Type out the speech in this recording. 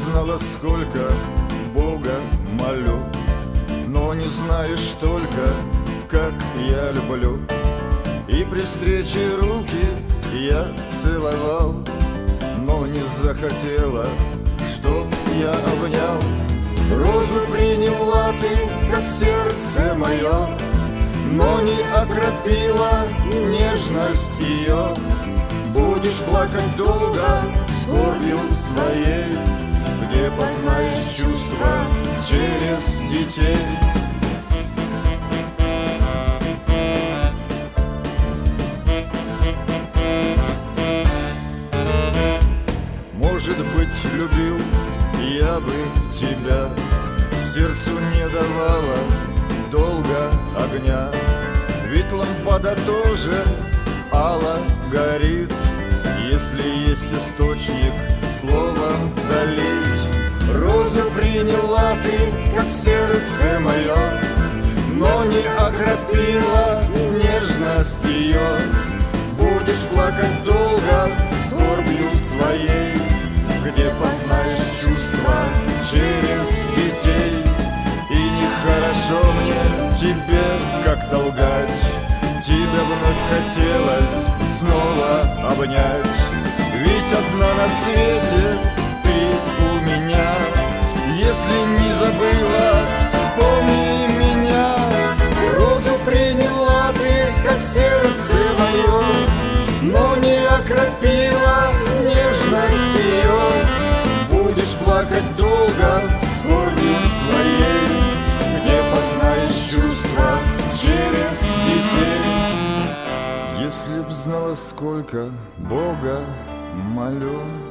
знала, сколько Бога молю, но не знаешь только, как я люблю. И при встрече руки я целовал, но не захотела, чтоб я обнял. Розу приняла ты, как сердце мое, но не окропила нежность ее. Будешь плакать долго скорбью своей, где познаешь чувства через детей. Может быть, любил я бы тебя, сердцу не давала долго огня. Ведь лампада тоже ала горит, если есть источник словом долить. Розу приняла ты, как сердце мое, но не окропила нежность ее. Будешь плакать долго скорбью своей, где познаешь чувства через детей. И нехорошо мне тебе как-то лгать, тебя вновь хотелось снова обнять. Ведь одна на свете ты у меня, если не забыла, вспомни меня. Розу приняла ты, как сердце мое, но не окропила нежность ее. Будешь плакать долго скорбью своей, где познаешь чувства через детей. Если б знала, сколько Бога молю,